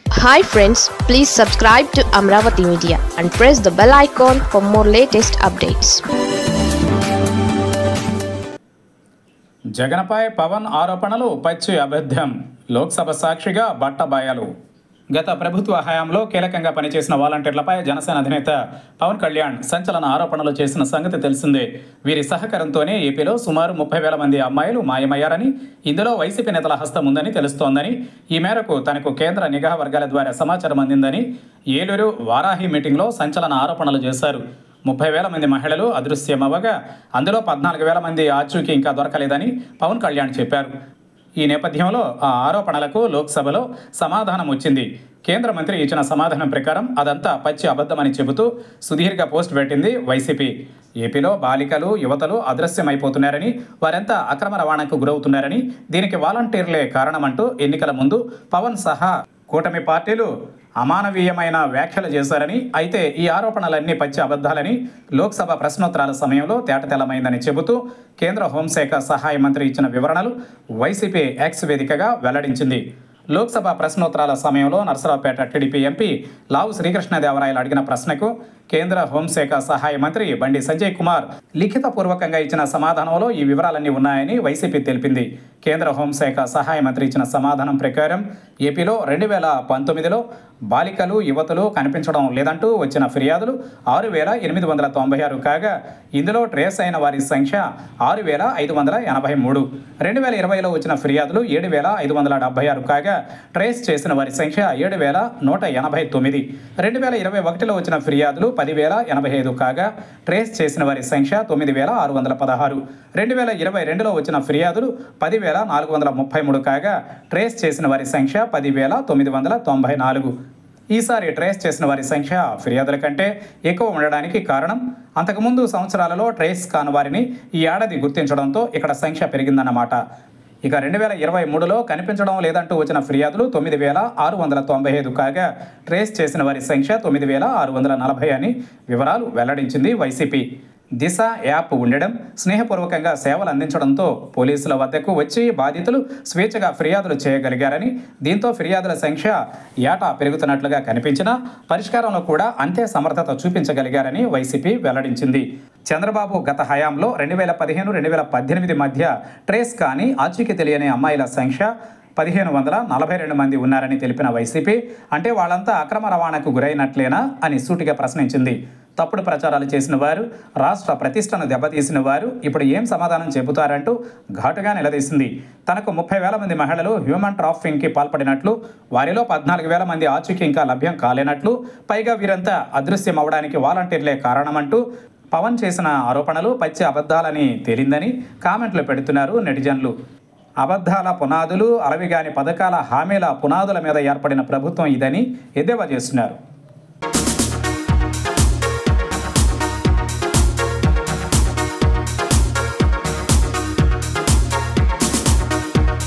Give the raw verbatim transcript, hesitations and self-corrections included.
Hi friends, please subscribe to Amravati Media and press the bell icon for more latest updates. జగన్పై పవన్ ఆరోపణలు పచ్చి అబద్ధం. లోక్సభ సాక్షిగా బట్టబయలు. గత ప్రభుత్వ హయాంలో కీలకంగా పనిచేసిన వాలంటీర్లపై జనసేన అధినేత పవన్ కళ్యాణ్ సంచలన ఆరోపణలు చేసిన సంగతి తెలిసిందే. వీరి సహకారంతోనే ఏపీలో సుమారు ముప్పై వేల మంది అమ్మాయిలు మాయమయ్యారని, ఇందులో వైసీపీ నేతల హస్తం ఉందని తెలుస్తోందని, ఈ మేరకు తనకు కేంద్ర నిఘా వర్గాల ద్వారా సమాచారం అందిందని ఏలూరు వారాహి మీటింగ్లో సంచలన ఆరోపణలు చేశారు. ముప్పై వేల మంది మహిళలు అదృశ్యమవ్వగా అందులో పద్నాలుగు వేల మంది ఆచూకీ ఇంకా దొరకలేదని పవన్ కళ్యాణ్ చెప్పారు. ఈ నేపథ్యంలో ఆ ఆరోపణలకు లోక్సభలో సమాధానం వచ్చింది. కేంద్ర మంత్రి ఇచ్చిన సమాధానం ప్రకారం అదంతా పచ్చి అబద్ధమని చెబుతూ సుదీర్ఘ పోస్ట్ పెట్టింది వైసీపీ. ఏపీలో బాలికలు, యువతలు అదృశ్యమైపోతున్నారని, వారంతా అక్రమ రవాణాకు గురవుతున్నారని, దీనికి వాలంటీర్లే కారణమంటూ ఎన్నికల ముందు పవన్ సహా కూటమి పార్టీలు అమానవీయమైన వ్యాఖ్యలు చేశారని, అయితే ఈ ఆరోపణలన్నీ పచ్చి అబద్ధాలని లోక్సభ ప్రశ్నోత్తరాల సమయంలో తేటతెల్లమైందని చెబుతూ కేంద్ర హోంశాఖ సహాయ మంత్రి ఇచ్చిన వివరణలు వైసీపీ ఎక్స్ వేదికగా వెల్లడించింది. లోక్సభ ప్రశ్నోత్తరాల సమయంలో నర్సరావుపేట టీడీపీ ఎంపీ లావు శ్రీకృష్ణదేవరాయలు అడిగిన ప్రశ్నకు కేంద్ర హోంశాఖ సహాయ మంత్రి బండి సంజయ్ కుమార్ లిఖితపూర్వకంగా ఇచ్చిన సమాధానంలో ఈ వివరాలన్నీ ఉన్నాయని వైసీపీ తెలిపింది. కేంద్ర హోంశాఖ సహాయ మంత్రి ఇచ్చిన సమాధానం ప్రకారం ఏపీలో రెండు వేల పంతొమ్మిదిలో బాలికలు, యువతులు కనిపించడం లేదంటూ వచ్చిన ఫిర్యాదులు ఆరు వేల ఎనిమిది వందల తొంభై ఆరు కాగా ఇందులో ట్రేస్ అయిన వారి సంఖ్య ఆరు వేల ఐదు వందల ఎనభై మూడు. రెండు వేల ఇరవైలో వచ్చిన ఫిర్యాదులు ఏడు వేల ఐదు వందల డెబ్బై ఆరు కాగా ట్రేస్ చేసిన వారి సంఖ్య ఏడు వేల నూట ఎనభై తొమ్మిది. రెండు వేల ఇరవై ఒకటిలో వచ్చిన ఫిర్యాదులు పదివేల ఎనభై ఐదు కాగా ట్రేస్ చేసిన వారి సంఖ్య తొమ్మిది వేల ఆరు వందల పదహారు. రెండు వేల ఇరవై రెండులో వచ్చిన ఫిర్యాదులు పదివేల నాలుగు వందల ముప్పై మూడు కాగా ట్రేస్ చేసిన వారి సంఖ్య పదివేల తొమ్మిది వందల తొంభై నాలుగు. ఈసారి ట్రేస్ చేసిన వారి సంఖ్య ఫిర్యాదుల కంటే ఎక్కువ ఉండడానికి కారణం అంతకుముందు సంవత్సరాలలో ట్రేస్ కాని వారిని ఈ ఏడాది గుర్తించడంతో ఇక్కడ సంఖ్య పెరిగిందన్నమాట. ఇక రెండు వేల ఇరవై మూడులో కనిపించడం లేదంటూ వచ్చిన ఫిర్యాదులు తొమ్మిది వేల ఆరు వందల తొంభై ఐదు కాగా ట్రేస్ చేసిన వారి సంఖ్య తొమ్మిది వేల ఆరు వందల నలభై అని వివరాలు వెల్లడించింది వైసీపీ. దిశ యాప్ ఉండడం, స్నేహపూర్వకంగా సేవలు అందించడంతో పోలీసుల వద్దకు వచ్చి బాధితులు స్వేచ్ఛగా ఫిర్యాదులు చేయగలిగారని, దీంతో ఫిర్యాదుల సంఖ్య ఏటా పెరుగుతున్నట్లుగా కనిపించినా పరిష్కారంలో కూడా అంతే సమర్థత చూపించగలిగారని వైసీపీ వెల్లడించింది. చంద్రబాబు గత హయాంలో రెండు వేల పదిహేను రెండు వేల పద్దెనిమిది మధ్య ట్రేస్ కానీ ఆచూకీ తెలియని అమ్మాయిల సంఖ్య పదిహేను వందల నలభై రెండు మంది ఉన్నారని తెలిపిన వైసీపీ, అంటే వాళ్ళంతా అక్రమ రవాణాకు గురైనట్లేనా అని సూటిగా ప్రశ్నించింది. తప్పుడు ప్రచారాలు చేసిన వారు, రాష్ట్ర ప్రతిష్టను దెబ్బతీసిన వారు ఇప్పుడు ఏం సమాధానం చెబుతారంటూ ఘాటుగా నిలదీసింది. తనకు ముప్పై వేల మంది మహిళలు హ్యూమన్ ట్రాఫికింగ్కి పాల్పడినట్లు, వారిలో పద్నాలుగు వేల మంది ఆచూకీ ఇంకా లభ్యం కాలేనట్లు, పైగా వీరంతా అదృశ్యం అవడానికి వాలంటీర్లే కారణమంటూ పవన్ చేసిన ఆరోపణలు పచ్చి అబద్ధాలని తేలిందని కామెంట్లు పెడుతున్నారు నెటిజన్లు. అబద్ధాల పునాదులు, అలవిగాని పథకాల హామీల పునాదుల మీద ఏర్పడిన ప్రభుత్వం ఇదని ఎద్దేవా చేస్తున్నారు.